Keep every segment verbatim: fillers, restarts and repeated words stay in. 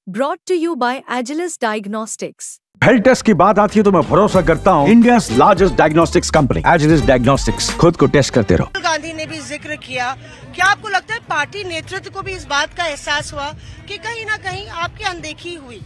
Brought to you by Agilus Diagnostics. Health test की बात आती है तो मैं भरोसा करता हूँ India largest diagnostics company Agilus diagnostics. खुद को टेस्ट करते रहो। राहुल गांधी ने भी जिक्र किया। क्या आपको लगता है पार्टी नेतृत्व को भी इस बात का एहसास हुआ कि कहीं ना कहीं आपकी अनदेखी हुई,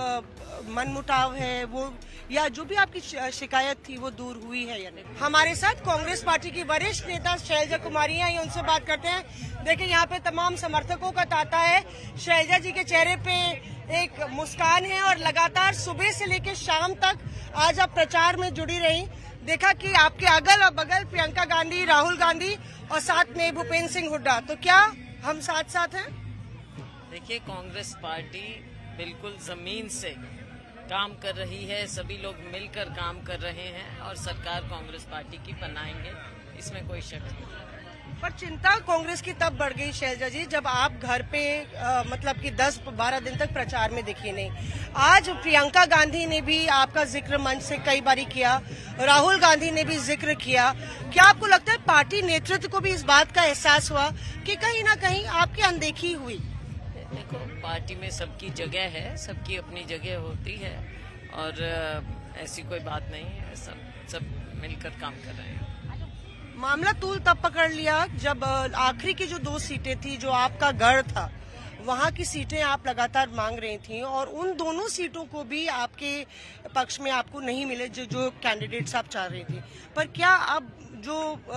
मनमुटाव है वो, या जो भी आपकी शिकायत थी वो दूर हुई है या नहीं? हमारे साथ कांग्रेस पार्टी की वरिष्ठ नेता शैलजा कुमारी हैं, उनसे बात करते हैं। देखिए यहाँ पे तमाम समर्थकों का तांता है। शैलजा जी के चेहरे पे एक मुस्कान है और लगातार सुबह से लेकर शाम तक आज आप प्रचार में जुड़ी रही। देखा कि आपके अगल और बगल प्रियंका गांधी, राहुल गांधी और साथ में भूपेंद्र सिंह हुड्डा, तो क्या हम साथ साथ हैं? देखिए, कांग्रेस पार्टी बिल्कुल जमीन से काम कर रही है, सभी लोग मिलकर काम कर रहे हैं और सरकार कांग्रेस पार्टी की बनाएंगे, इसमें कोई शक नहीं। पर चिंता कांग्रेस की तब बढ़ गई शैलजा जी जब आप घर पे आ, मतलब कि दस बारह दिन तक प्रचार में दिखी नहीं। आज प्रियंका गांधी ने भी आपका जिक्र मंच से कई बारी किया, राहुल गांधी ने भी जिक्र किया। क्या आपको लगता है पार्टी नेतृत्व को भी इस बात का एहसास हुआ कि कहीं ना कहीं आपकी अनदेखी हुई? देखो, पार्टी में सबकी जगह है, सबकी अपनी जगह होती है और ऐसी कोई बात नहीं है, सब सब मिलकर काम कर रहे हैं। मामला तूल तब पकड़ लिया जब आखिरी की जो दो सीटें थी, जो आपका गढ़ था, वहां की सीटें आप लगातार मांग रही थी और उन दोनों सीटों को भी आपके पक्ष में आपको नहीं मिले जो जो कैंडिडेट्स आप चाह रही थी। पर क्या अब जो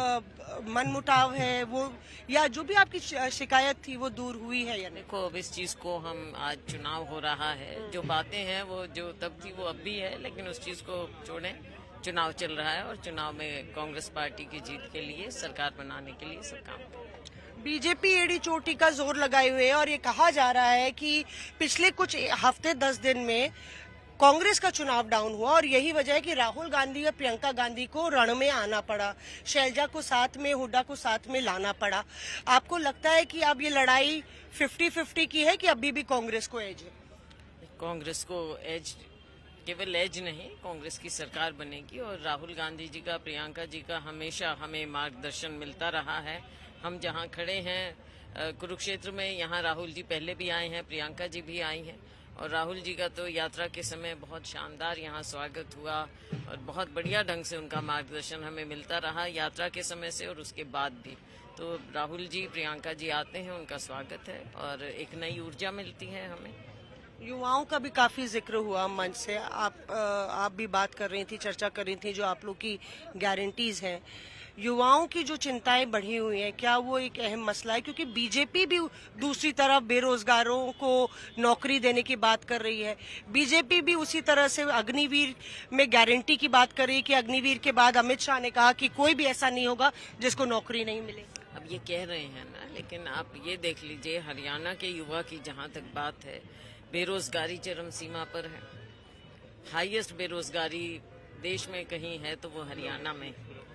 मनमुटाव है वो, या जो भी आपकी शिकायत थी वो दूर हुई है या नहीं? देखो, अब इस चीज को हम, आज चुनाव हो रहा है, जो बातें हैं वो जो तब थी वो अब भी है, लेकिन उस चीज को छोड़ें। चुनाव चल रहा है और चुनाव में कांग्रेस पार्टी की जीत के लिए, सरकार बनाने के लिए सब काम कर रहे हैं। बीजेपी एड़ी चोटी का जोर लगाए हुए है और ये कहा जा रहा है कि पिछले कुछ हफ्ते दस दिन में कांग्रेस का चुनाव डाउन हुआ और यही वजह है कि राहुल गांधी और प्रियंका गांधी को रण में आना पड़ा, शैलजा को साथ में, हुड्डा को साथ में लाना पड़ा। आपको लगता है कि अब ये लड़ाई फिफ्टी फिफ्टी की है कि अभी भी कांग्रेस को एज है? कांग्रेस को एज, केवल एज नहीं, कांग्रेस की सरकार बनेगी और राहुल गांधी जी का, प्रियंका जी का हमेशा हमें मार्गदर्शन मिलता रहा है। हम जहां खड़े हैं कुरुक्षेत्र में, यहाँ राहुल जी पहले भी आए हैं, प्रियंका जी भी आई हैं और राहुल जी का तो यात्रा के समय बहुत शानदार यहाँ स्वागत हुआ और बहुत बढ़िया ढंग से उनका मार्गदर्शन हमें मिलता रहा यात्रा के समय से और उसके बाद भी। तो राहुल जी, प्रियंका जी आते हैं, उनका स्वागत है और एक नई ऊर्जा मिलती है हमें। युवाओं का भी काफी जिक्र हुआ मंच से, आप आप भी बात कर रही थी, चर्चा कर रही थी जो आप लोग की गारंटीज हैं। युवाओं की जो चिंताएं बढ़ी हुई हैं, क्या वो एक अहम मसला है? क्योंकि बीजेपी भी दूसरी तरफ बेरोजगारों को नौकरी देने की बात कर रही है, बीजेपी भी उसी तरह से अग्निवीर में गारंटी की बात कर रही है कि अग्निवीर के बाद अमित शाह ने कहा कि कोई भी ऐसा नहीं होगा जिसको नौकरी नहीं मिले। अब ये कह रहे हैं ना, लेकिन आप ये देख लीजिए, हरियाणा के युवा की जहाँ तक बात है, बेरोजगारी चरम सीमा पर है। हाईएस्ट बेरोजगारी देश में कहीं है तो वो हरियाणा में।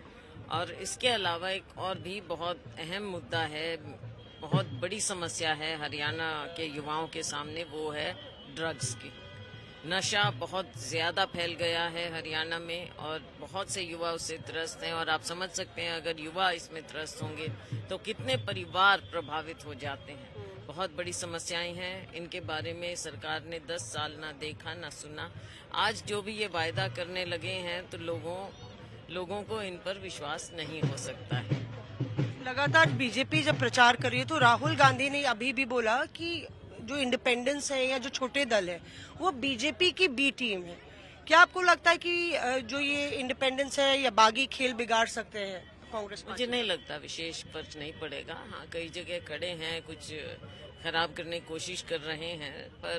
और इसके अलावा एक और भी बहुत अहम मुद्दा है, बहुत बड़ी समस्या है हरियाणा के युवाओं के सामने, वो है ड्रग्स की। नशा बहुत ज्यादा फैल गया है हरियाणा में और बहुत से युवा उससे त्रस्त हैं और आप समझ सकते हैं अगर युवा इसमें त्रस्त होंगे तो कितने परिवार प्रभावित हो जाते हैं। बहुत बड़ी समस्याएं हैं, इनके बारे में सरकार ने दस साल ना देखा ना सुना। आज जो भी ये वायदा करने लगे हैं तो लोगों लोगों को इन पर विश्वास नहीं हो सकता है। लगातार बीजेपी जब प्रचार कर रही है तो राहुल गांधी ने अभी भी बोला कि जो इंडिपेंडेंस है या जो छोटे दल है वो बीजेपी की बी टीम है। क्या आपको लगता है कि जो ये इंडिपेंडेंस है या बागी खेल बिगाड़ सकते हैं कांग्रेस? मुझे नहीं लगता विशेष फर्क नहीं पड़ेगा। हाँ, कई जगह खड़े हैं, कुछ खराब करने की कोशिश कर रहे हैं,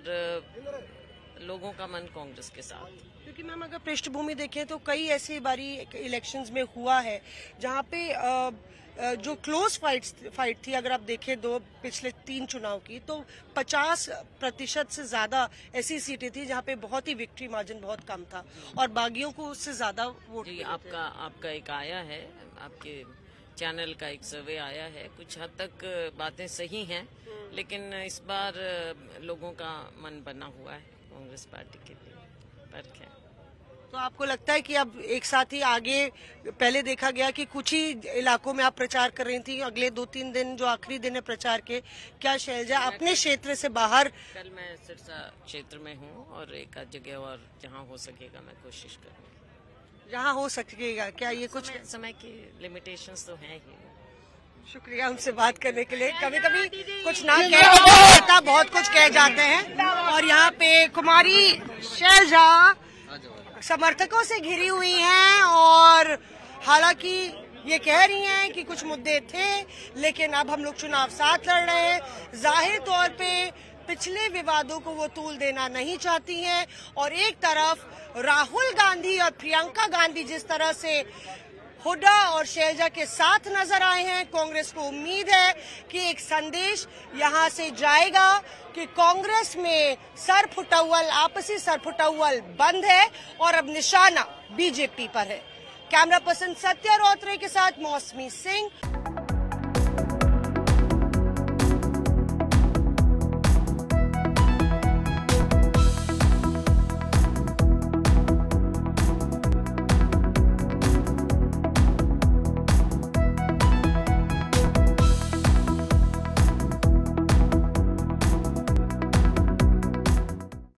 पर लोगों का मन कांग्रेस के साथ। क्योंकि मैम अगर पृष्ठभूमि देखें तो कई ऐसी बारी इलेक्शंस में हुआ है जहाँ पे जो क्लोज फाइट फाइट थी, अगर आप देखें दो पिछले तीन चुनाव की, तो पचास प्रतिशत से ज्यादा ऐसी सीटें थी जहाँ पे बहुत ही विक्ट्री मार्जिन बहुत कम था और बागियों को उससे ज्यादा वोट। जी, आपका आपका एक आया है, आपके चैनल का एक सर्वे आया है, कुछ हद तक बातें सही हैं, लेकिन इस बार लोगों का मन बना हुआ है कांग्रेस पार्टी के लिए। फर्क है। तो आपको लगता है कि अब एक साथ ही आगे, पहले देखा गया कि कुछ ही इलाकों में आप प्रचार कर रही थी, अगले दो तीन दिन जो आखिरी दिन है प्रचार के, क्या शैलजा अपने क्षेत्र से बाहर? कल मैं सिरसा क्षेत्र में हूँ और एक आध जगह और जहाँ हो सकेगा मैं कोशिश करूँगी। जहाँ हो सकेगा, क्या ये कुछ समय, समय की लिमिटेशंस तो हैं ही। शुक्रिया उनसे बात करने के लिए। कभी कभी कुछ ना कहता बहुत कुछ कह जाते हैं। और यहाँ पे कुमारी शैलजा समर्थकों से घिरी हुई हैं और हालांकि ये कह रही हैं कि कुछ मुद्दे थे लेकिन अब हम लोग चुनाव साथ लड़ रहे हैं। जाहिर तौर पे पिछले विवादों को वो तूल देना नहीं चाहती हैं और एक तरफ राहुल गांधी और प्रियंका गांधी जिस तरह से हुड्डा और शैलजा के साथ नजर आए हैं, कांग्रेस को उम्मीद है कि एक संदेश यहां से जाएगा कि कांग्रेस में सरफुटौल, आपसी सरफुटौल बंद है और अब निशाना बीजेपी पर है। कैमरा पर्सन सत्या रौत्रे के साथ मौसमी सिंह।